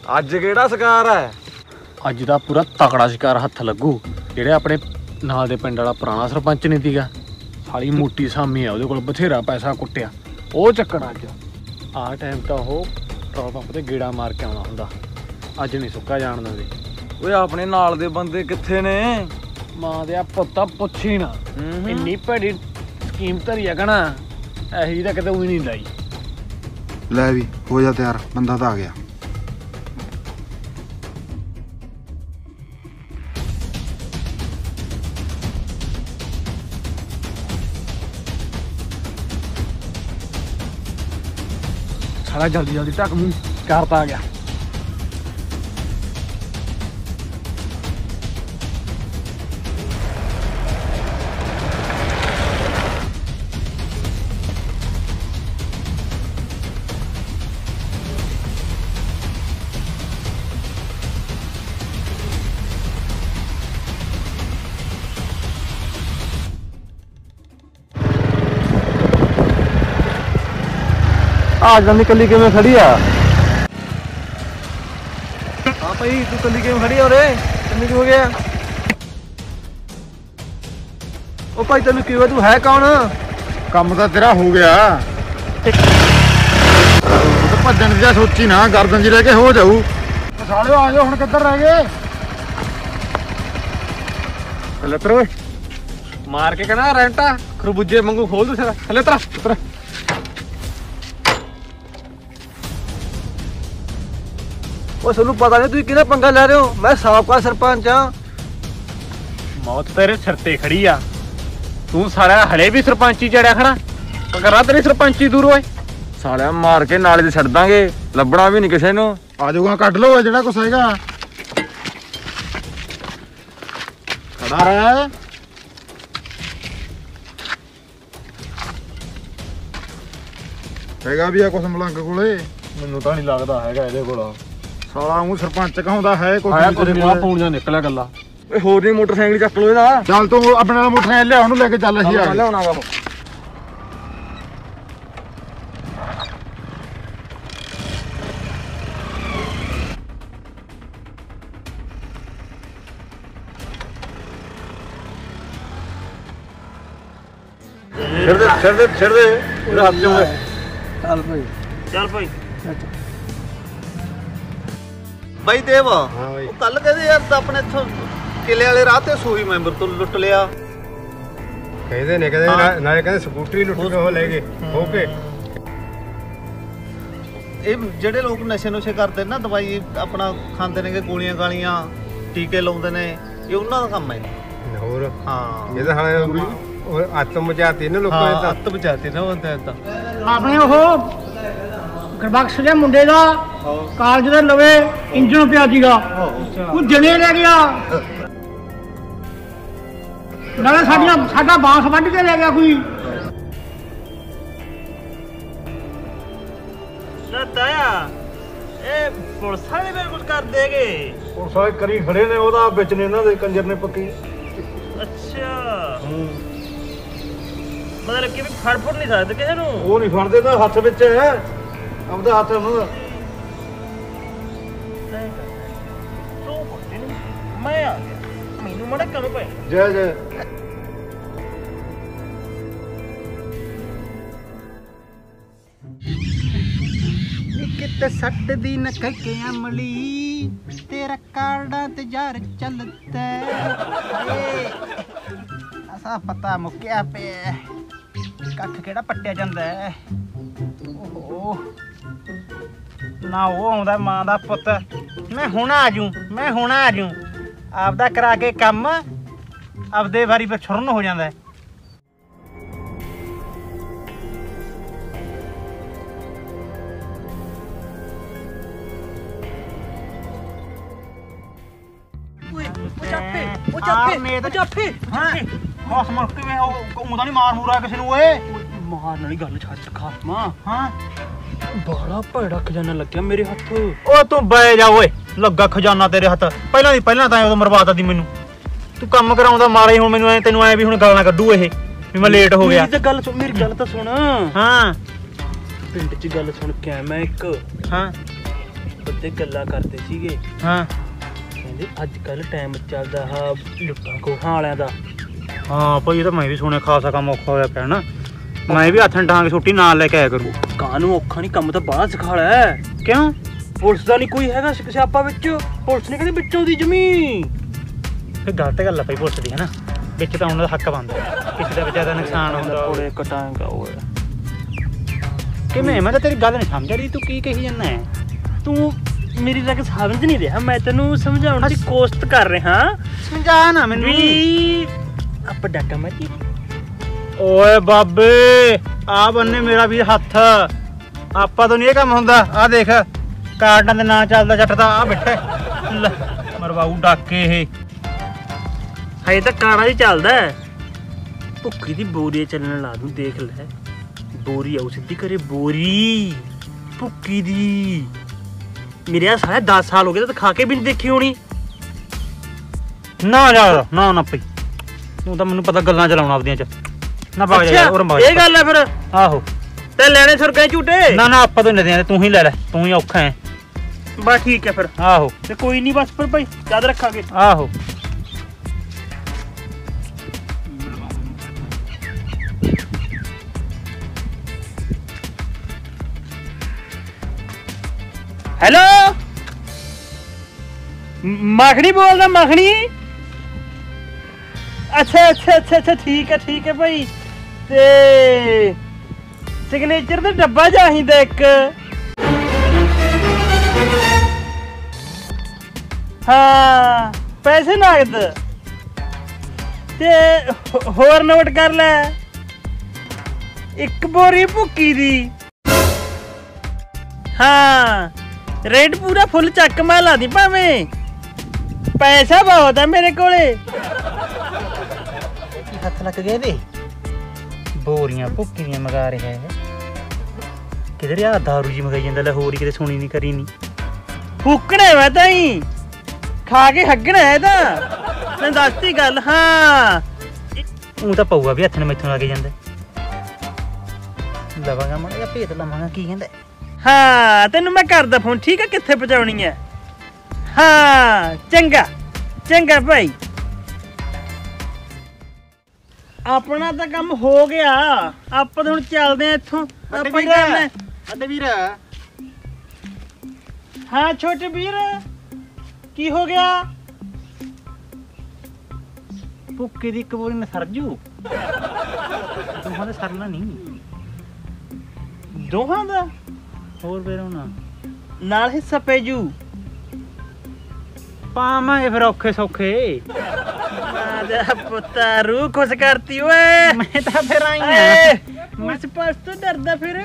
ਅੱਜ ਕਿਹੜਾ ਸ਼ਿਕਾਰ ਹੈ? ਅੱਜ ਦਾ ਪੂਰਾ ਤਕੜਾ ਸ਼ਿਕਾਰ ਹੱਥ ਲੱਗੂ। ਜਿਹੜੇ ਆਪਣੇ ਨਾਲ ਦੇ ਪਿੰਡ ਵਾਲਾ ਪੁਰਾਣਾ ਸਰਪੰਚ ਨਹੀਂ ਸੀਗਾ, ਸਾਲੀ ਮੋਟੀ ਸਾਮੀ ਆ, ਉਹਦੇ ਕੋਲ ਬਥੇਰਾ ਪੈਸਾ ਕੁੱਟਿਆ, ਉਹ ਚੱਕਣਾ ਅੱਜ। ਆਹ ਟਾਈਮ ਤਾਂ ਉਹ ਪੈਟਰੋਲ ਪੰਪ ਤੇ ਗੇੜਾ ਮਾਰ ਕੇ ਆਉਣਾ ਹੁੰਦਾ, ਅੱਜ ਨਹੀਂ ਸੁੱਕਾ ਜਾਣ ਦਿੰਦੇ। ਓਏ ਆਪਣੇ ਨਾਲ ਦੇ ਬੰਦੇ ਕਿੱਥੇ ਨੇ? ਮਾਂ ਦੇ ਪੁੱਤਾ ਪੁੱਛੀ ਨਾ, ਇੰਨੀ ਭੈੜੀ ਸਕੀਮ ਧਰੀ ਆ ਕਹਣਾ ਇਹੋ ਜਿਹੀ ਤਾਂ ਕਿਤੇ ਉਹੀ ਨਹੀਂ ਲਾਈ। ਲੈ ਵੀ ਹੋ ਜਾ ਤਿਆਰ, ਬੰਦਾ ਤਾਂ ਆ ਗਿਆ। ਸਾਲਾ ਜਲਦੀ ਜਲਦੀ ਢੱਕ ਮੂੰਹ ਕਰਤਾ ਆ ਗਿਆ। ਆ ਜਾਂਦੀ ਕੱਲੀ ਕਿਵੇਂ ਖੜੀ ਆ? ਹਾਂ ਭਾਈ ਤੂੰ ਕੱਲੀ ਕਿਵੇਂ ਖੜੀ ਆ ਉਰੇ? ਤੈਨੂੰ ਕੀ ਹੋ ਗਿਆ? ਉਹ ਭਾਈ ਤੈਨੂੰ ਕੀ ਹੋਇਆ? ਤੂੰ ਹੈ ਕੌਣ? ਕੰਮ ਤਾਂ ਤੇਰਾ ਹੋ ਗਿਆ, ਭੱਜਣ ਦੀ ਸੋਚੀ ਨਾ, ਗਰਦਨ ਜੀ ਲੈ ਕੇ ਹੋ ਜਾਊ। ਸਾਲਿਓ ਆ ਜਾਓ, ਹੁਣ ਕਿੱਧਰ ਰਹਿ ਗਏ? ਲੱਤਰ ਓਏ ਮਾਰ ਕੇ ਕਹਿੰਦਾ ਰੈਂਟਾ ਖਰਬੂਜੇ ਵਾਂਗੂ ਖੋਲ ਦੂ ਸਾਰਾ। ਥੱਲੇ ਉਤਰ ਉਤਰ। ਉਹ ਤੁਹਾਨੂੰ ਪਤਾ ਨਹੀਂ ਤੁਸੀਂ ਕਿਹਦਾ ਪੰਗਾ ਲੈ ਰਹੇ ਹੋ? ਮੈਂ ਸਾਬਕਾ ਸਰਪੰਚ ਆ। ਮੌਤ ਤੇਰੇ ਸਿਰ ਤੇ ਖੜੀ ਆ, ਤੂੰ ਸਾਲਿਆ ਹਲੇ ਵੀ ਸਰਪੰਚੀ ਚੜਿਆ ਖੜਾ। ਕਰਾ ਤੇਰੀ ਸਰਪੰਚੀ ਦੂਰ ਓਏ। ਸਾਲਿਆ ਮਾਰ ਕੇ ਨਾਲੇ ਤੇ ਛੱਡ ਦਾਂਗੇ, ਲੱਭਣਾ ਵੀ ਨਹੀਂ ਕਿਸੇ ਨੂੰ। ਆ ਜਾਊਗਾ, ਕੱਢ ਲਓ ਜਿਹੜਾ ਕੁਛ ਹੈਗਾ। ਖੜਾ ਰਹਿ। ਹੈਗਾ ਵੀ ਆ ਕੁਛ ਮਲੰਗ ਕੋਲੇ? ਮੈਨੂੰ ਤਾਂ ਨਹੀਂ ਲੱਗਦਾ ਹੈਗਾ ਇਹਦੇ ਕੋਲ। ਸਾਲਾ ਉਹ ਸਰਪੰਚ ਕਹਾਉਂਦਾ ਹੈ ਕੁਛ ਆਇਆ ਕੁਝ ਨਹੀਂ, ਫੋਨ ਜਾਂ ਨਿਕਲਿਆ ਗੱਲਾਂ। ਓਏ ਹੋਰ ਨਹੀਂ ਮੋਟਰਸਾਈਕਲ ਚੱਕ ਲੋ ਇਹਦਾ। ਚੱਲ ਤੂੰ ਆਪਣੇ ਨਾਲ ਮੋਟਰਸਾਈਕਲ ਲਿਆ, ਉਹਨੂੰ ਲੈ ਕੇ ਚੱਲ। ਅਸੀਂ ਆ ਲਿਆਉਣਾ ਵਾ ਉਹ। ਛੱਡ ਦੇ ਉਹਦੇ ਹੱਥ ਚੋਂ। ਚੱਲ ਭਾਈ, ਚੱਲ ਭਾਈ। ਬਾਈ ਦੇਵ, ਹਾਂ ਬਾਈ। ਉਹ ਕੱਲ ਕਹਿੰਦੇ ਯਾਰ ਤਾਂ ਆਪਣੇ ਇੱਥੋਂ ਕਿਲੇ ਵਾਲੇ ਰਾਹ ਤੇ ਸੂਹੀ ਮੈਂਬਰ ਤੋਂ ਲੁੱਟ ਲਿਆ। ਕਹਿੰਦੇ ਨੇ, ਕਹਿੰਦੇ ਨਾਲੇ ਕਹਿੰਦੇ ਸਕੂਟਰੀ ਲੁੱਟ ਕੇ ਉਹ ਲੈ ਗਏ ਹੋ ਕੇ। ਇਹ ਜਿਹੜੇ ਲੋਕ ਨਸ਼ੇ ਨੁਸ਼ੇ ਕਰਦੇ ਨੇ ਨਾ, ਦਵਾਈ ਆਪਣਾ ਖਾਂਦੇ ਨੇ, ਗੋਲੀਆਂ ਗਾਲੀਆਂ ਟੀਕੇ ਲਾਉਂਦੇ ਨੇ, ਇਹ ਉਹਨਾਂ ਦਾ ਕੰਮ ਹੈ। ਹੋਰ ਹਾਂ, ਇਹਦਾ ਹਾਲੇ ਆਤਮ ਮਚਾਤੀ ਨੇ ਲੋਕਾਂ ਨੇ, ਤਾਂ ਅੱਤ ਬਚਾਤੀ ਨਾ ਬੰਦੇ ਤਾਂ। ਆਪਣੇ ਉਹ ਗੁਰਬਖਸ਼ ਦੇ ਮੁੰਡੇ ਦਾ ਕਾਲਜ ਦੇ ਲਵੇ ਇੰਜਣ ਪਿਆ ਸੀਗਾ, ਉਹ ਜਣੇ ਲੈ ਗਿਆ। ਨਾਲੇ ਸਾਡਾ ਬਾਂਸ ਵੱਢ ਕੇ ਲੈ ਗਿਆ ਕੋਈ। ਨਾ ਤਾਇਆ, ਇਹ ਪੁਲਿਸ ਵਾਲੇ ਮੇਰੇ ਕੁਝ ਕਰ ਦੇਗੇ। ਉਹ ਸਾਰੇ ਕਰੀ ਖੜੇ ਨੇ, ਉਹਦਾ ਵਿੱਚ ਨੇ ਇਹਨਾਂ ਦੇ ਕੰਜਰ ਨੇ ਪੱਕੀ। ਅੱਛਾ, ਮਤਲਬ ਕਿ ਵੀ ਫੜ ਨਹੀਂ ਸਕਦੇ ਕਿਸੇ ਨੂੰ? ਉਹ ਨਹੀਂ ਫੜਦੇ, ਤਾਂ ਹੱਥ ਵਿੱਚ ਹੈ, ਆਪਦਾ ਹੱਥ ਉਹਨਾਂ ਦਾ। ਤੂੰ ਮੈਂ ਆ ਗਿਆ, ਮੈਨੂੰ ਮੜਾ ਕੰਮ ਪਏ। ਜੈ ਜੈ। ਕਿਤੇ ਸੱਟ ਦੀ ਨਾ ਕਹਿ ਅਮਲੀ, ਤੇਰਾ ਕਾਰਡਾਂ ਤੇ ਯਾਰ ਚੱਲਦਾ ਅਸਾ ਪਤਾ ਮੁੱਕਿਆ ਪਿਆ, ਕੱਖ ਕਿਹੜਾ ਪੱਟਿਆ ਜਾਂਦਾ ਹੈ। ਓਹੋ ਨਾ, ਉਹ ਆਉਂਦਾ ਮਾਂ ਦਾ ਪੁੱਤ, ਮੈਂ ਹੁਣ ਆ ਜੂ, ਮੈਂ ਹੁਣ ਆ ਜੂ, ਆਪਦਾ ਕਰਾ ਕੇ ਕੰਮ ਆਪਦੇ ਵਾਰੀ ਪਰ ਛੁਰਨ ਹੋ ਜਾਂਦਾ। ਹੌਸ ਮੁਲਕ ਕਿਵੇਂ ਉਹਦਾ ਨਹੀਂ ਮਾਰ ਮੂਰਾ ਕਿਸੇ ਨੂੰ ਓਏ? ਮਾਰਨ ਵਾਲੀ ਗੱਲ ਛੱਡ ਰੱਖਾ ਮਾਂ। ਹਾਂ, ਬੜਾ ਭੈੜਾ ਖਜ਼ਾਨਾ ਲੱਗਿਆ ਮੇਰੇ ਹੱਥ। ਓ ਤੂੰ ਬੈ ਜਾ ਓਏ, ਲੱਗਾ ਖਜ਼ਾਨਾ ਤੇਰੇ ਹੱਥ। ਪਹਿਲਾਂ ਤਾਂ ਉਦੋਂ ਮਰਵਾਤਾ ਦੀ ਮੈਨੂੰ। ਤੂੰ ਕੰਮ ਕਰਾਉਂਦਾ ਮਾਰਾ ਹੀ, ਹੁਣ ਮੈਨੂੰ ਐ ਤੈਨੂੰ ਐ ਵੀ ਹੁਣ ਗਾਲਾਂ ਕੱਢੂ ਇਹ ਵੀ ਮੈਂ ਲੇਟ ਹੋ ਗਿਆ। ਮੇਰੀ ਤਾਂ ਗੱਲ ਸੁਣ, ਮੇਰੀ ਗੱਲ ਤਾਂ ਸੁਣ। ਹਾਂ, ਪਿੰਡ 'ਚ ਗੱਲ ਸੁਣ ਕੇ ਆਇਆ ਮੈਂ ਇੱਕ। ਹਾਂ, ਤੇ ਗੱਲਾਂ ਕਰਦੇ ਸੀਗੇ। ਹਾਂ ਕਹਿੰਦੇ ਅੱਜ ਕੱਲ ਟਾਈਮ ਚੱਲਦਾ ਹਾਂ ਲੁੱਟਾਂ ਖੋਹਾਂ ਵਾਲਿਆਂ ਦਾ। ਹਾਂ ਭਾਈ ਇਹ ਤਾਂ ਮੈਂ ਵੀ ਸੁਣਿਆ ਖਾਸਾ ਕੰਮ ਔਖਾ ਹੋਇਆ ਪਿਆ ਨਾ। ਮੈਂ ਵੀ ਹੱਥਾਂ ਡਾਂਗ ਛੁੱਟੀ ਨਾਲ ਲੈ ਕੇ ਆਇਆ ਕਰੂ। ਕਾਹਨੂੰ ਔਖਾ ਨਹੀਂ, ਕੰਮ ਤਾਂ ਬਾਹਲਾ ਸਿਖਾਲਾ ਹੈ। ਕਿਉਂ? ਪੁਲਿਸ ਦਾ ਨਹੀਂ ਕੋਈ ਹੈਗਾ ਸਿਆਪਾ ਵਿੱਚ। ਪੁਲਿਸ ਨੇ ਕਹਿੰਦੇ ਵਿੱਚੋਂ ਦੀ ਜ਼ਮੀਨ। ਫਿਰ ਗਲਤ ਗੱਲ ਆ ਭਾਈ ਪੁਲਿਸ ਦੀ, ਹੈ ਨਾ। ਵਿੱਚ ਤਾਂ ਉਹਨਾਂ ਦਾ ਹੱਕ ਬਣਦਾ, ਕਿਸੇ ਦਾ ਵਿਚਾਰਾ ਨੁਕਸਾਨ ਹੁੰਦਾ। ਕੋਲੇ ਕਟਾਂਗਾ ਓਏ। ਕਿਵੇਂ? ਮੈਂ ਤਾਂ ਤੇਰੀ ਗੱਲ ਨਹੀਂ ਸਮਝ ਰਹੀ, ਤੂੰ ਕੀ ਕਹੀ ਜਾਂਦਾ ਹੈ? ਤੂੰ ਮੇਰੀ ਗੱਲ ਸਮਝ ਨਹੀਂ ਰਿਹਾ। ਮੈਂ ਤੈਨੂੰ ਸਮਝਾਉਣ ਦੀ ਕੋਸ਼ਿਸ਼ ਕਰ ਰਿਹਾ। ਸਮਝਾ ਨਾ ਮੈਨੂੰ ਵੀ ਆਪਾਂ ਡਾਕਾ ਮਾਰੀ। ਓਏ ਬਾਬੇ ਆ ਬੰਨੇ ਮੇਰਾ ਵੀ ਹੱਥ। ਆਪਾਂ ਤੋਂ ਨਹੀਂ ਇਹ ਕੰਮ ਹੁੰਦਾ। ਆ ਦੇਖ ਕਾਰਡਾਂ ਦੇ ਨਾਂ ਚੱਲਦਾ ਜੱਟ ਦਾ। ਆ ਬੈਠਾ ਲੈ ਮਰਵਾਊ ਡਾਕੇ ਇਹ। ਹਜੇ ਤਾਂ ਕਾਣਾ ਹੀ ਚੱਲਦਾ। ਭੁੱਖੀ ਦੀ ਬੋਰੀ ਚੱਲਣ ਲਾ ਦੂੰ, ਦੇਖ ਲੈ। ਬੋਰੀ ਆਉ ਸਿੱਧੀ ਕਰੇ, ਬੋਰੀ ਭੁੱਕੀ ਦੀ। ਮੇਰੇ ਆ ਸਾਰਾ 10 ਸਾਲ ਹੋ ਗਏ ਤਾਂ ਖਾ ਕੇ ਵੀ ਨਹੀਂ ਦੇਖੀ ਹੋਣੀ। ਨਾ ਜਾ ਨਾ ਨਾ ਪਈ, ਤੂੰ ਤਾਂ ਮੈਨੂੰ ਪਤਾ ਗੱਲਾਂ ਚਲਾਉਣਾ ਆਪਦੀਆਂ ਚ ਨਾ। ਬਾਗ ਜਾ ਯਾਰ, ਇਹ ਗੱਲ ਹੈ ਫਿਰ। ਆਹੋ ਤੇ ਲੈਣੇ ਸੁਰਗੇ ਝੂਟੇ। ਨਾ ਨਾ ਆਪਾਂ ਤੋਂ ਨਦੀਆਂ ਤੂੰ ਹੀ ਲੈ ਲੈ, ਤੂੰ ਹੀ ਔਖਾ ਹੈ। ਬਸ ਠੀਕ ਹੈ ਫਿਰ। ਆਹੋ ਤੇ ਕੋਈ ਨਹੀਂ, ਬਸ ਫਿਰ ਭਾਈ ਯਾਦ ਰੱਖਾਂਗੇ। ਆਹੋ ਹੈਲੋ, ਮੱਖਣੀ ਬੋਲਦਾ, ਮੱਖਣੀ। ਅੱਛਾ ਅੱਛਾ ਅੱਛਾ ਅੱਛਾ, ਠੀਕ ਹੈ ਭਾਈ। ਤੇ ਸਿਗਨੇਚਰ ਦਾ ਡੱਬਾ ਚਾਹੀਦਾ ਇੱਕ। ਹਾਂ ਪੈਸੇ ਨਗਦ ਤੇ ਹੋਰ ਨੋਟ ਕਰ ਲੈ। ਇੱਕ ਬੋਰੀ ਭੁੱਕੀ ਦੀ। ਹਾਂ ਰੇਟ ਪੂਰਾ ਫੁੱਲ ਚੱਕ ਮੈਂ ਲਾ ਦੀ ਭਾਵੇਂ। ਪੈਸਾ ਬਹੁਤ ਹੈ ਮੇਰੇ ਕੋਲੇ। ਹੱਥ ਲੱਗ ਗਏ ਇਹਦੇ। ਬੋਰੀਆਂ ਭੁੱਕੀਆਂ ਮਗਾ ਰਿਹਾ ਹੈ। ਕਿਧਰ ਆ ਦਾਰੂ ਜੀ ਮਗਾਈ ਜਾਂਦਾ। ਲੈ ਹੋਰ ਹੀ ਕਿਤੇ ਸੁਣੀ ਨਹੀਂ ਕਰੀ ਨਹੀਂ। ਫੂਕਣਾ ਮੈਂ ਤਾਂ ਹੀ ਖਾ ਕੇ ਹੱਗਣਾ ਹੈ ਤਾਂ। ਮੈਂ ਦੱਸਤੀ ਗੱਲ। ਹਾਂ ਉਹ ਤਾਂ ਪਊਗਾ ਵੀ ਹੱਥ ਨੇ ਮੈਥੋਂ ਲੱਗ ਜਾਂਦਾ। ਲਵਾਂਗਾ ਮਾੜਾ ਜਿਹਾ ਭੇਤ ਲਵਾਂਗਾ ਕੀ ਕਹਿੰਦਾ। ਹਾਂ ਤੈਨੂੰ ਮੈਂ ਕਰਦਾ ਫੋਨ, ਠੀਕ ਹੈ? ਕਿੱਥੇ ਪਹੁੰਚਾਉਣੀ ਹੈ? ਹਾਂ ਚੰਗਾ ਚੰਗਾ ਭਾਈ। ਆਪਣਾ ਤਾਂ ਕੰਮ ਹੋ ਗਿਆ। ਆਪਾਂ ਤਾਂ ਹੁਣ ਚੱਲਦੇ ਆ ਇੱਥੋਂ। ਆਪਾਂ ਹੀ ਕਰਨਾ। ਅੱਡੇ ਵੀਰ ਹਾਂ ਛੋਟੇ ਵੀਰ, ਕੀ ਹੋ ਗਿਆ? ਭੁੱਕੇ ਦੀ ਇੱਕ ਬੋਰੀ ਨਾ ਸਰਜੂ। ਦੋਹਾਂ ਦਾ ਸਰਨਾ ਨਹੀਂ। ਦੋਹਾਂ ਦਾ ਹੋਰ ਫੇਰ ਹੁਣ ਨਾਲ ਹਿੱਸਾ ਪੈ ਜੂ। ਪਾਵਾਂਗੇ ਫਿਰ ਔਖੇ ਸੌਖੇ। ਮਾਦਾ ਪੁੱਤਾ ਰੂਹ ਖੁਸ਼ ਕਰਤੀ ਓਏ। ਮੈਂ ਤਾਂ ਫਿਰ ਆਈ ਆ। ਮੈਂ ਸਪਾਸ ਤੋਂ ਡਰਦਾ ਫਿਰ।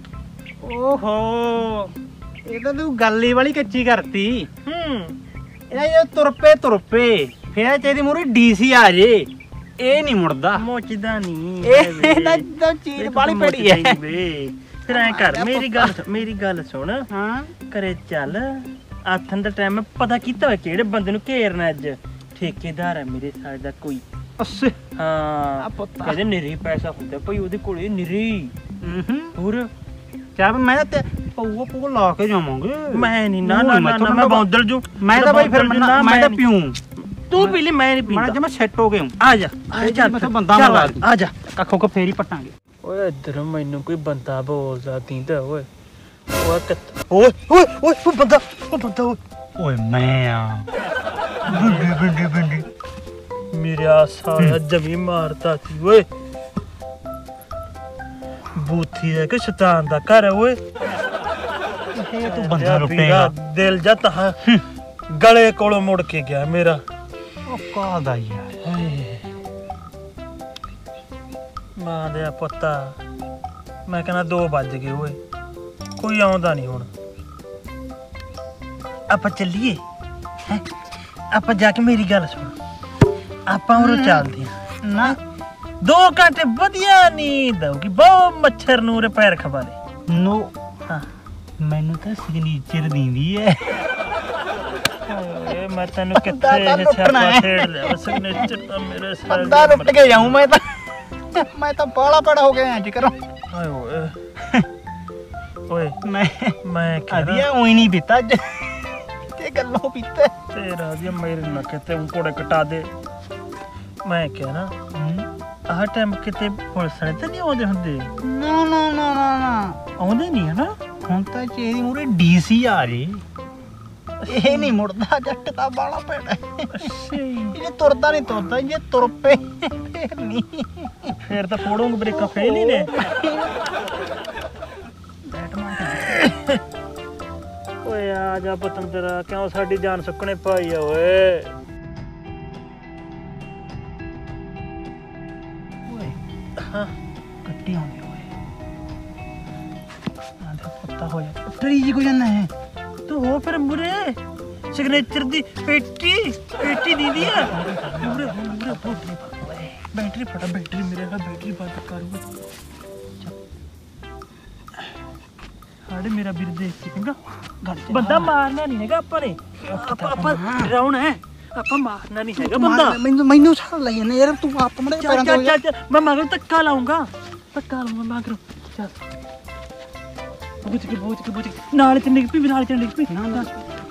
ਓਹੋ ਇਹ ਤਾਂ ਤੂੰ ਗੱਲ ਹੀ ਵਾਲੀ ਕੱਚੀ ਕਰਤੀ। ਇਹ ਇਹ ਤੁਰ ਪਏ ਫਿਰ ਤੇਰੀ ਮੂਹਰੇ ਡੀਸੀ ਆ ਜੇ। ਇਹ ਨਹੀਂ ਮੁੜਦਾ। ਮੋਚਦਾ ਨਹੀਂ। ਇਹ ਤਾਂ ਚੀਜ਼ ਬਾਲੀ ਪੜੀ ਹੈ। ਫਿਰ ਐ ਕਰ, ਮੇਰੀ ਗੱਲ ਸੁਣ। ਹਾਂ ਘਰੇ ਚੱਲ। ਆਥਨ ਦਾ ਟਾਈਮ ਪਤਾ ਕੀਤਾ ਹੋਇਆ ਕਿਹੜੇ ਬੰਦੇ ਨੂੰ ਘੇਰਨਾ। ਅੱਜ ਠੇਕੇਦਾਰ ਹੈ ਮੇਰੇ ਸਾਲੇ ਦਾ ਕੋਈ। ਅੱਛਾ ਹਾਂ ਕਹਿੰਦੇ ਨਿਰੀ ਪੈਸਾ ਹੁੰਦਾ ਭਾਈ ਉਹਦੇ ਕੋਲੇ, ਨਿਰੀ। ਹੋਰ ਚੱਲ ਮੈਂ ਤਾਂ ਪਊ ਲਾ ਕੇ ਜਾਵਾਂਗੇ। ਮੈਂ ਨਹੀਂ ਨਾ ਮੈਂ ਬੌਂਦਲ ਜੂ। ਮੈਂ ਤਾਂ ਬਾਈ ਫਿਰ ਮੈਂ ਤਾਂ ਪੀਊਂ। ਤੂੰ ਪੀ ਲਈ, ਮੈਂ ਨਹੀਂ ਪੀਂਦਾ। ਮੈਂ ਜਮਾ ਸੈੱਟ ਹੋ ਗਿਆ। ਆ ਜਾ ਚੱਲ ਮੈਂ ਤਾਂ ਬੰਦਾ ਮਾਰ ਦੂੰ। ਆ ਜਾ ਕੱਖੋਂ ਕੋ ਫੇਰ ਹੀ ਪਟਾਂਗੇ। ਓਏ ਇੱਧਰ ਮੈਨੂੰ ਕੋਈ ਬੰਦਾ ਬੋਲਦਾ ਦੀਂਦਾ ਓਏ। ਓਏ ਓਏ ਓਏ ਉਹ ਬੰਦਾ ਓਏ। ਓਏ ਮੈਂ ਆ ਬਿੰਡੀ ਮੇਰਾ ਸਾਲਾ ਜਮੀ ਮਾਰਤਾ ਸੀ ਓਏ। ਬੂਥੀ ਹੈ ਕਿ ਸ਼ੈਤਾਨ ਦਾ ਘਰ ਹੈ ਓਏ। ਇਹ ਤੂੰ ਬੰਦਾ ਲੁੱਟੇਗਾ। ਦਿਲ ਜਾ ਤਾ ਗਲੇ ਕੋਲੋਂ ਮੁੜ ਕੇ ਗਿਆ ਮੇਰਾ। ਉਹ ਕਾਹਦਾ ਯਾਰ। ਮਾਂ ਦੇ ਪੁੱਤਾ, ਮੈਂ ਕਹਿੰਦਾ 2 ਵੱਜ ਗਏ ਓਏ। ਕੋਈ ਆਉਂਦਾ ਨਹੀਂ ਹੁਣ। ਆਪਾਂ ਚੱਲੀਏ। ਆਪਾਂ ਜਾ ਕੇ ਮੇਰੀ ਗੱਲ ਸੁਣ। ਆਪਾਂ ਉਰੋਂ ਚੱਲਦੇ ਆ ਨਾ। 2 ਘੰਟੇ ਵਧੀਆ ਨੀਂਦ ਆਊਗੀ। ਬਹੁਤ ਮੱਛਰ ਨੂੰ ਰੇ ਪੈਰ ਖਵਾਲੇ ਨੋ। ਹਾਂ ਮੈਨੂੰ ਤਾਂ ਸਿਗਨੇਚਰ ਦਿੰਦੀ ਐ। ਓਏ ਮੈਂ ਤੈਨੂੰ ਕਿੱਥੇ ਛਾਪਾ ਛੇੜ ਲਿਆ। ਸਿਗਨੇਚਰ ਤਾਂ ਮੇਰੇ ਸਾਲੇ ਬੰਦਾ ਲੁੱਟ ਕੇ ਜਾਊਂ ਮੈਂ ਤਾਂ। ਮੈਂ ਤਾਂ ਬਾਲਾ ਬੜਾ ਹੋ ਗਿਆ ਅੱਜ ਕਰੋ। ਓਏ ਓਏ ਮੈਂ ਮੈਂ ਅਧਿਆ ਉਹੀ ਨਹੀਂ ਪੀਤਾ ਅੱਜ। ਇਹ ਗੱਲੋਂ ਪੀਤਾ ਤੇਰਾ ਜੀ ਮੇਰੇ ਨਾ ਕਿਤੇ ਕੋੜੇ ਕਟਾ ਦੇ ਮੈਂ ਕਿਹਾ ਨਾ ਆਹ ਟਾਈਮ ਕਿਤੇ ਪੁਲਿਸ ਨੇ ਤਾਂ ਨਹੀਂ ਆਉਂਦੇ ਹੁੰਦੇ ਨਾ ਨਾ ਨਾ ਨਾ ਨਾ ਆਉਂਦੇ ਨਹੀਂ ਹਨਾ ਹੁਣ ਤਾਂ ਚੇਰੀ ਮੂਰੇ ਡੀਸੀ ਆ ਜੀ ਇਹ ਨਹੀਂ ਮੁੜਦਾ ਜੱਟ ਤਾਂ ਬਾਲਾ ਪੈਣਾ ਇਹ ਤੁਰਦਾ ਨਹੀਂ ਤੁਰਦਾ ਜੇ ਤੁਰ ਪਏ ਫੇਰ ਨਹੀਂ ਫੇਰ ਤਾਂ ਫੋੜੋਂਗੇ ਬ੍ਰੇਕਾਂ ਫੇਲ ਹੀ ਨੇ ਓਏ ਆ ਜਾ ਪਤੰਦਰਾ ਕਿਉਂ ਸਾਡੀ ਜਾਨ ਸੁੱਕਣੇ ਪਾਈ ਆ ਓਏ ਹਾਂ ਕੱਟੀ ਆਉਂਦੀ ਓਏ ਆਂਦਾ ਪੱਤਾ ਹੋ ਜਾ ਟਰੀ ਜੀ ਕੋ ਜਾਣਾ ਹੈ ਤੂੰ ਹੋ ਫਿਰ ਮੁਰੇ ਸਿਗਨੇਚਰ ਦੀ ਪੇਟੀ ਦੀਦੀ ਆ ਮੁਰੇ ਬੈਟਰੀ ਫਟਾ ਬੈਟਰੀ ਮੇਰੇ ਨਾਲ ਬੈਟਰੀ ਬੰਦ ਕਰੂਗਾ ਸਾਡੇ ਮੇਰਾ ਵੀਰ ਦੇਖ ਕੇ ਚੰਗਾ ਬੰਦਾ ਮਾਰਨਾ ਨਹੀਂ ਹੈਗਾ ਆਪਾਂ ਨੇ ਆਪਾਂ ਡਰਾਉਣਾ ਹੈ ਆਪਾਂ ਮਾਰਨਾ ਨਹੀਂ ਹੈਗਾ ਬੰਦਾ ਮੈਨੂੰ ਛੱਡ ਲੈ ਜਾਂਦਾ ਯਾਰ ਤੂੰ ਆਪ ਮੜੇ ਪੈਰਾਂ ਤੋਂ ਚੱਲ ਮੈਂ ਮਗਰ ਧੱਕਾ ਲਾਉਂਗਾ ਮਗਰ ਚੱਲ ਬੁੱਝ ਕੇ ਨਾਲ ਚ ਨਿਕ ਪੀ ਨਾਲ ਚ ਨਿਕ ਪੀ ਨਾ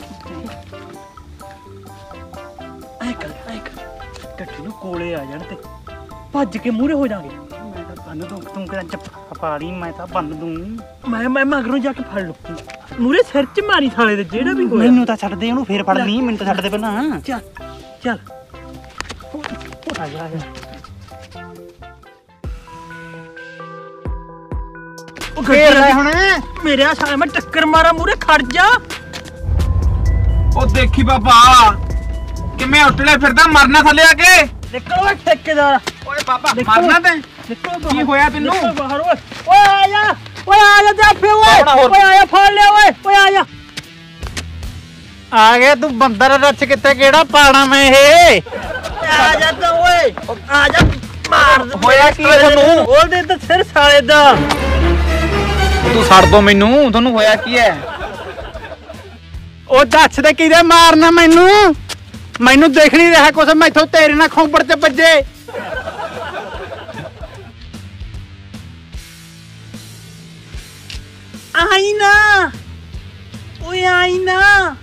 ਐ ਕਰ ਕੱਟੀ ਨੂੰ ਕੋਲੇ ਆ ਜਾਣ ਤੇ ਭੱਜ ਕੇ ਮੂਹਰੇ ਹੋ ਜਾਾਂਗੇ ਮੈਂ ਤਾਂ ਬੰਨ ਦੂੰ ਤੂੰ ਕਿਹੜਾ ਜੱਫਾ ਪਾ ਲਈ ਮੈਂ ਤਾਂ ਬੰਨ ਦੂੰ ਮੈਂ ਮਗਰੋਂ ਜਾ ਕੇ ਫੜ ਲੂ ਮੂਹਰੇ ਸਿਰ ਚ ਮਾਰੀ ਸਾਲੇ ਦੇ ਜਿਹੜਾ ਵੀ ਹੋਇਆ ਮੈਨੂੰ ਤਾਂ ਛੱਡ ਦੇ ਉਹਨੂੰ ਫੇਰ ਫੜ ਲਈ ਮੈਨੂੰ ਤਾਂ ਛੱਡ ਦੇ ਪਹਿਲਾਂ ਚੱਲ ਆ ਜਾ ਉਹ ਫੇਰ ਲੈ ਹੁਣ ਮੇਰੇ ਆ ਸਾਲੇ ਮੈਂ ਟੱਕਰ ਮਾਰਾ ਮੂਹਰੇ ਖੜ ਜਾ ਉਹ ਦੇਖੀ ਬਾਬਾ ਕਿਵੇਂ ਉੱਟਲੇ ਫਿਰਦਾ ਮਰਨਾ ਥੱਲੇ ਆ ਕੇ ਨਿਕਲ ਓਏ ਠੇਕੇਦਾਰ ਓਏ ਬਾਬਾ ਮਰਨਾ ਤੇ ਨਿਕਲ ਕੀ ਹੋਇਆ ਤੈਨੂੰ ਬਾਹਰ ਓਏ ਆ ਜਾ ਜਾਫੇ ਓਏ ਆ ਜਾ ਫੜ ਲਿਆ ਓਏ ਆ ਜਾ ਆ ਗਿਆ ਤੂੰ ਬੰਦਰ ਰੱਛ ਕਿੱਥੇ ਕਿਹੜਾ ਪਾਣਾ ਮੈਂ ਇਹ ਆ ਜਾ ਤਾਂ ਓਏ ਆ ਜਾ ਮਾਰ ਹੋਇਆ ਕੀ ਤੁਹਾਨੂੰ ਉਹਦੇ ਤਾਂ ਸਿਰ ਸਾਲੇ ਦਾ ਤੂੰ ਛੱਡ ਦੋ ਮੈਨੂੰ ਤੁਹਾਨੂੰ ਹੋਇਆ ਕੀ ਹੈ ਉਹ ਦੱਸ ਦੇ ਕਿਹਦੇ ਮਾਰਨਾ ਮੈਨੂੰ ਦੇਖ ਨਹੀਂ ਰਿਹਾ ਕੁਛ ਮੈਥੋਂ ਤੇਰੇ ਨਾਲ ਖੋਪੜ ਤੇ ਵੱਜੇ ਆਈ ਨਾ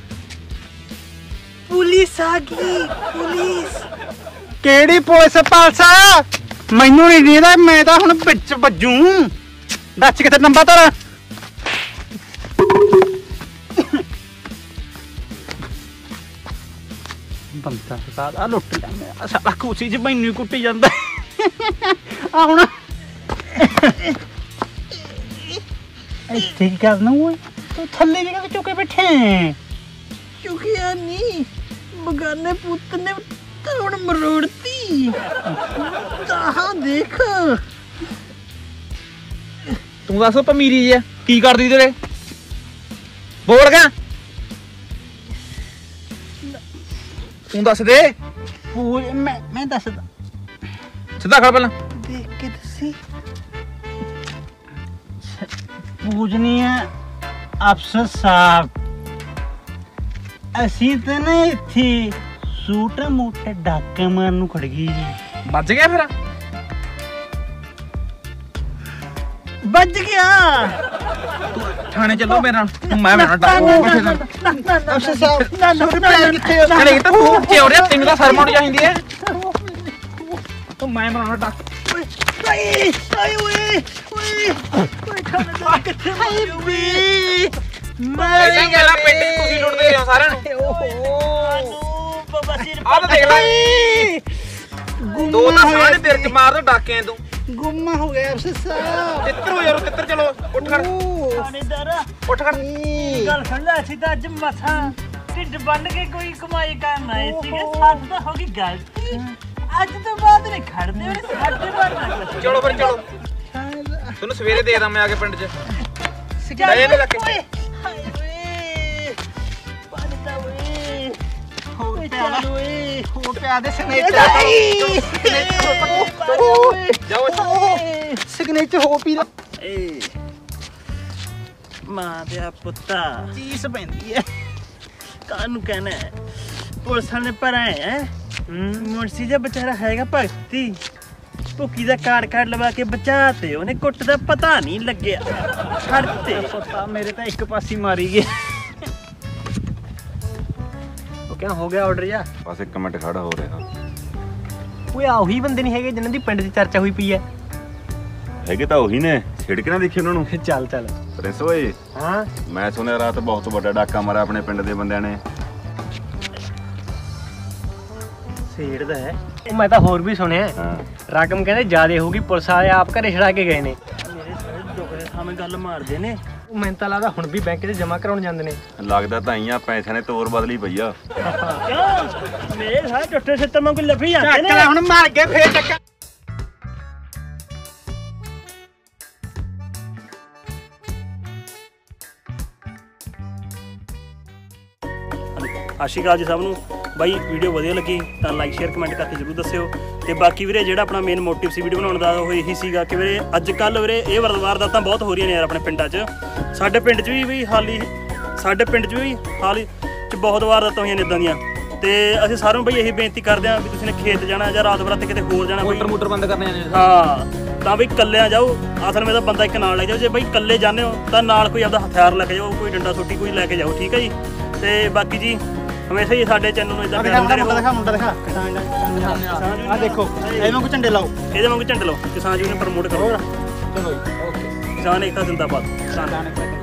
ਪੁਲਿਸ ਆ ਗਈ ਪੁਲਿਸ ਕਿਹੜੀ ਪੁਲਿਸ ਪਾਲਸਾ ਮੈਨੂੰ ਨਹੀਂ ਦੀਦਾ ਮੈਂ ਤਾਂ ਹੁਣ ਵਿੱਚ ਵੱਜੂ ਦੱਸ ਕਿੱਥੇ ਨੰਬਰ ਤੇਰਾ ਬੰਦਾ ਸਾਡਾ ਲੁੱਟ ਲਿਆ ਸਾਡਾ ਕੁਛੀ ਚ ਮੈਨੂੰ ਕੁੱਟੀ ਜਾਂਦਾ ਆ ਹੁਣ ਇੱਥੇ ਕੀ ਕਰਨਾ ਓਏ ਤੂੰ ਥੱਲੇ ਜਗ੍ਹਾ ਚੁੱਕੇ ਬੈਠੇ ਚੁਕਿਆ ਨਹੀਂ ਬਗਾਨੇ ਪੁੱਤ ਨੇ ਤਾਂ ਹੁਣ ਮਰੋੜਤੀ ਤਾਂ ਦੇਖ ਤੂੰ ਦੱਸ ਪਮੀਰੀ ਜੀ ਕੀ ਕਰਦੀ ਤੇਰੇ ਬੋਲ ਗਾ ਤੂੰ ਦੱਸ ਦੇ ਮੈਂ ਦੱਸਦਾ ਸਿੱਧਾ ਖੜ ਪਹਿਲਾਂ ਦੇਖ ਕੇ ਦੱਸੀ ਪੂਜਨੀ ਹੈ ਅਫਸਰ ਸਾਹਿਬ ਅਸੀਂ ਤਾਂ ਨਾ ਇੱਥੇ ਸੂਟ ਮੋਟੇ ਡਾਕੇ ਮਾਰਨ ਨੂੰ ਖੜ ਗਈ ਜੀ ਵੱਜ ਗਿਆ ਫਿਰ ਵੱਜ ਗਿਆ ਥਾਣੇ ਚੱਲੋ ਮੇਰੇ ਨਾਲ ਮੈਂ ਅਫਸਰ ਸਾਹਿਬ ਨਾ ਪੈਰ ਕਿੱਥੇ ਹੋ ਚਲੇ ਤਾਂ ਤੂੰ ਚਿਉੜਿਆ ਤੈਨੂੰ ਤਾਂ ਸ਼ਰਮ ਆਉਣੀ ਚਾਹੀਦੀ ਹੈ ਤੂੰ ਮੈਂ ਬਣਾਉਣਾ ਡੱਕ ਆਏ ਓਏ ਖਾਣਾ ਕਿੱਥੇ ਓਏ ਪਹਿਲਾਂ ਗੱਲਾਂ ਪਿੰਡ 'ਚ ਤੁਸੀਂ ਲੁੱਟਦੇ ਹੋ ਸਾਰਿਆਂ ਨੂੰ ਬਾਬਾ ਸਿਰ ਆਹ ਤਾਂ ਦੇਖ ਲੈ ਦੋ ਤਾਂ ਸਾਰੇ ਦਿਲ 'ਚ ਮਾਰ ਦੋ ਡਾਕਿਆਂ ਤੂੰ ਗੁੰਮਾ ਹੋ ਗਿਆ ਅਫਸਰ ਸਾਹਿਬ ਤਿੱਤਰ ਹੋ ਯਾਰ ਤਿੱਤਰ ਚਲੋ ਉੱਠ ਖੜ ਥਾਣੇਦਾਰ ਉੱਠ ਖੜ ਗੱਲ ਸੁਣ ਲੈ ਅਸੀਂ ਤਾਂ ਅੱਜ ਮਸਾਂ ਢਿੱਡ ਬੰਨ ਕੇ ਕੋਈ ਕਮਾਈ ਕਰਨ ਆਏ ਸੀਗੇ ਸਾਡੀ ਤਾਂ ਹੋ ਗਈ ਗਲਤੀ ਅੱਜ ਤੋਂ ਬਾਅਦ ਨਹੀਂ ਖੜਦੇ ਉਹਨੇ ਸਾਡੇ ਬਾਅਦ ਚਲੋ ਫਿਰ ਚਲੋ ਤੁਹਾਨੂੰ ਸਵੇਰੇ ਦੇ ਦਾਂ ਮੈਂ ਆ ਕੇ ਪਿੰਡ 'ਚ ਚੱਲ ਲੈ ਲੱਗੇ ਹਾਏ ਓਏ ਪਾਣੀ ਤਾਂ ਓਏ ਹੋਰ ਚੱਲ ਓਏ ਹੋ ਪਿਆ ਦੇ ਜਾਓ ਸਿਗਨੇਚਰ ਹੋ ਪੀ ਏ ਮਾਂ ਦੇ ਪੁੱਤਾ ਚੀਸ ਪੈਂਦੀ ਹੈ ਕਾਹਨੂੰ ਕਹਿਣਾ ਪੁਲਿਸ ਨੇ ਭਰਾਇਆ ਹੈ ਮੁਨਸੀ ਦਾ ਵਿਚਾਰਾ ਹੈਗਾ ਭਗਤੀ ਭੁੱਕੀ ਦਾ ਕਾਰਡ ਲਵਾ ਕੇ ਬਚਾ ਤੇ ਉਹਨੇ ਕੁੱਟ ਦਾ ਪਤਾ ਨਹੀਂ ਲੱਗਿਆ ਛੱਡ ਤੇ ਪਤਾ ਮੇਰੇ ਤਾਂ ਇੱਕ ਪਾਸੀ ਮਾਰੀ ਗਏ ਕਿਉਂ ਹੋ ਗਿਆ ਆਰਡਰ ਜਾਂ? ਬਸ 1 ਮਿੰਟ ਖੜਾ ਹੋ ਰਿਹਾ। ਓਏ ਆ ਉਹੀ ਬੰਦੇ ਨਹੀਂ ਹੈਗੇ ਜਿਨ੍ਹਾਂ ਦੀ ਪਿੰਡ 'ਚ ਚਰਚਾ ਹੋਈ ਪਈ ਐ? ਹੈਗੇ ਤਾਂ ਉਹੀ ਨੇ, ਛੇੜ ਕੇ ਨਾ ਦੇਖੀ ਉਹਨਾਂ ਨੂੰ। ਚੱਲ ਚੱਲ। ਪ੍ਰਿੰਸ ਓਏ, ਹਾਂ ਮੈਂ ਸੁਣਿਆ ਰਾਤ ਬਹੁਤ ਵੱਡਾ ਡਾਕਾ ਮਾਰਿਆ ਆਪਣੇ ਪਿੰਡ ਦੇ ਬੰਦਿਆਂ ਨੇ। ਸੇੜਦਾ ਹੈ ਉਹ, ਮੈਂ ਤਾਂ ਹੋਰ ਵੀ ਸੁਣਿਆ ਹਾਂ, ਰਕਮ ਕਹਿੰਦੇ ਜ਼ਿਆਦੇ ਹੋਊਗੀ, ਪੁਲਿਸ ਵਾਲੇ ਆਪ ਘਰੇ ਛੜਾ ਕੇ ਗਏ ਨੇ। ਮੇਰੇ ਸਾਰੇ ਦੁੱਖ ਦੇ ਸਾਹਮਣੇ ਗੱਲ ਮਾਰਦੇ ਨੇ। ਉਹ ਮੈਨੂੰ ਤਾਂ ਲੱਗਦਾ ਹੁਣ ਵੀ ਬੈਂਕ 'ਚ ਜਮ੍ਹਾਂ ਕਰਾਉਣ ਜਾਂਦੇ ਨੇ। ਲੱਗਦਾ ਤਾਂ ਹੀ ਆ, ਪੈਸਿਆਂ ਨੇ ਤੋਰ ਬਦਲੀ ਪਈ ਆ। ਕਿਉਂ ਮੇਰੇ ਸਾਰੇ ਟੁੱਟੇ ਸਿੱਤਰ ਵਾਂਗੂ ਲੱਭੀ ਜਾਂਦੇ ਨੇ। ਹੁਣ ਮਾਰ ਕੇ ਫੇਰ ਟੱਕਾ। ਸਤਿ ਸ਼੍ਰੀ ਅਕਾਲ ਜੀ ਸਭ ਨੂੰ। ਬਾਈ ਵੀਡੀਓ ਵਧੀਆ ਲੱਗੀ ਤਾਂ ਲਾਈਕ ਸ਼ੇਅਰ ਕਮੈਂਟ ਕਰਕੇ ਜ਼ਰੂਰ ਦੱਸਿਓ। ਤੇ ਬਾਕੀ ਵੀਰੇ ਜਿਹੜਾ ਆਪਣਾ ਮੇਨ ਮੋਟਿਵ ਸੀ ਵੀਡੀਓ ਬਣਾਉਣ ਦਾ ਉਹ ਇਹੀ ਸੀਗਾ ਕਿ ਵੀਰੇ ਅੱਜ ਕੱਲ੍ਹ ਵੀਰੇ ਇਹ ਵਾਰਦਾਤਾਂ ਬਹੁਤ ਹੋ ਰਹੀਆਂ ਨੇ ਯਾਰ ਆਪਣੇ ਪਿੰਡਾਂ 'ਚ। ਸਾਡੇ ਪਿੰਡ 'ਚ ਵੀ ਹਾਲ ਹੀ 'ਚ ਬਹੁਤ ਵਾਰਦਾਤਾਂ ਹੋਈਆਂ ਨੇ ਇੱਦਾਂ ਦੀਆਂ। ਤੇ ਅਸੀਂ ਸਾਰਿਆਂ ਨੂੰ ਬਈ ਇਹੀ ਬੇਨਤੀ ਕਰਦੇ ਹਾਂ ਵੀ ਤੁਸੀਂ ਨੇ ਖੇਤ ਜਾਣਾ ਜਾਂ ਰਾਤ ਬਰਾਤੇ ਕਿਤੇ ਹੋਰ ਜਾਣਾ, ਮੋਟਰ ਬੰਦ ਕਰਨੇ ਨੇ। ਹਾਂ ਤਾਂ ਬਈ ਇਕੱਲਿਆਂ ਜਾਓ। ਅਸਲ ਵਿੱਚ ਬੰਦਾ ਇੱਕ ਨਾਲ ਲੈ ਜਾਓ। ਜੇ ਬਈ ਇਕੱਲੇ ਜਾਂਦੇ ਹੋ ਤਾਂ ਨਾਲ ਕੋਈ ਆਪਦਾ ਹਥਿਆਰ ਲੈ ਕੇ ਜਾਓ, ਕੋਈ ਡੰਡਾ ਸੋਟੀ ਕੋਈ ਲੈ ਕੇ ਜਾਓ, ਠੀਕ ਹੈ ਜੀ। ਤੇ ਬਾਕੀ ਜੀ ਹਮੇਸ਼ਾ ਹੀ ਸਾਡੇ ਚੈਨਲ ਨੂੰ ਇਦਾਂ ਮੁੰਡਾ ਦਿਖਾ। ਆ ਦੇਖੋ ਇਹਦੇ ਵਾਂਗੂ ਝੰਡੇ ਲਾਓ, ਇਹਦੇ ਵਾਂਗੂ ਝੰਡੇ ਲਾਓ। ਕਿਸਾਨ ਜੀ ਨੂੰ ਪ੍ਰਮੋਟ ਕਰੋ। ਚਲੋ ਓਕੇ। ਕਿਸਾਨ ਏਕਤਾ ਜ਼ਿੰਦਾਬਾਦ। ਕਿਸਾਨ